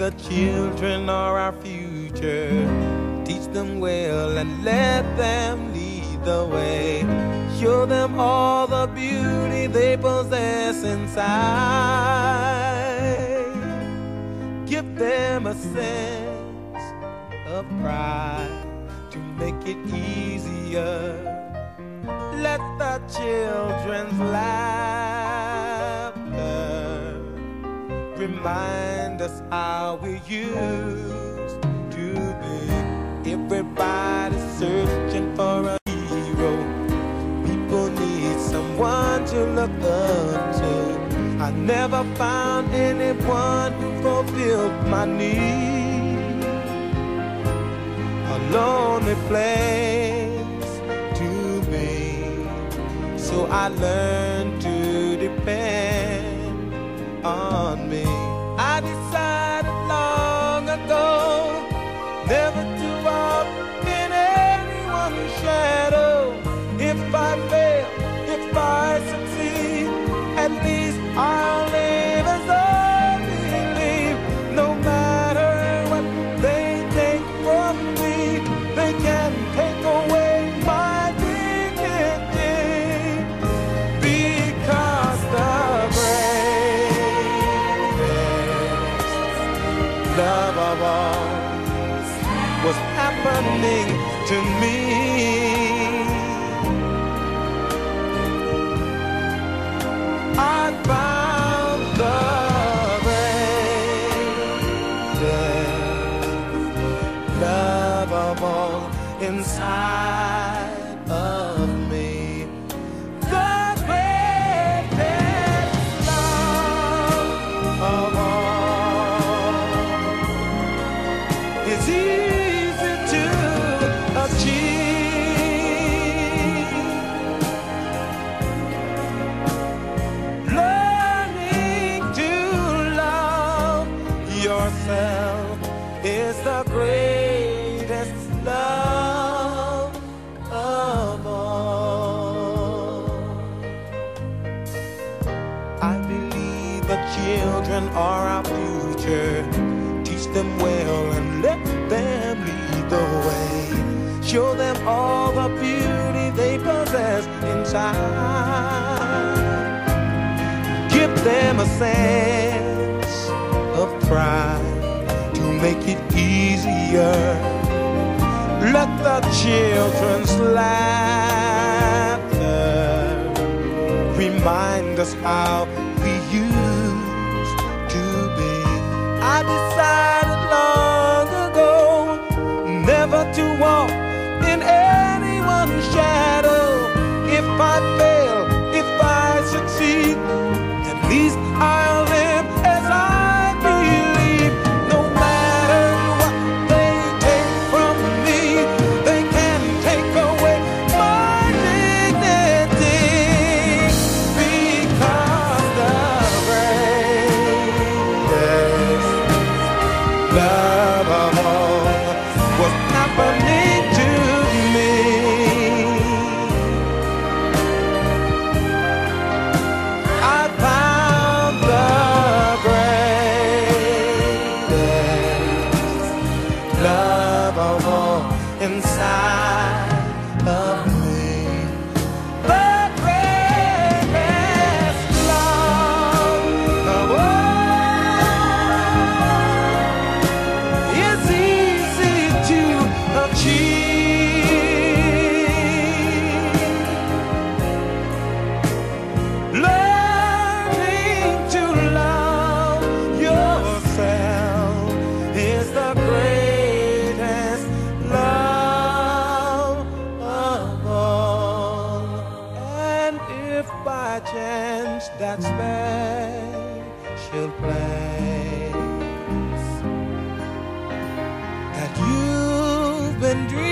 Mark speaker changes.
Speaker 1: the children are our future. Teach them well and let them lead the way. Show them all the beauty they possess inside. Give them a sense of pride to make it easier. Let the children's laughter remind us how we used to be. Everybody's searching for a hero. People need someone to look up to. I never found anyone who fulfilled my need. A lonely place to be. So I learned to depend on me. I decided long ago never to walk in anyone's shadow. If I fail, if I succeed, at least I'll live as I believe. No matter what they take from me, they can take away my dignity. Because the greatest love of all was happening to me. I found the greatest love of all inside of me. The greatest love of all is easy to achieve. Learning to love yourself is the greatest love of all. I believe the children are our future. Teach them well and let them lead the way. Show them all the beauty they possess inside. Give them a sense of pride to make it easier. Let the children's laughter remind us how we used to be. I decided long ago never to walk in anyone's shadow. If I fail, if I succeed, at least I'll live as I believe. No matter what they take from me, they can take away my dignity. Because the greatest love of all was happening to me. I found the greatest love of all inside of me. The greatest love of all is easy to achieve. Learning to love yourself is the greatest love of all. And if by chance that special place that you've been dreaming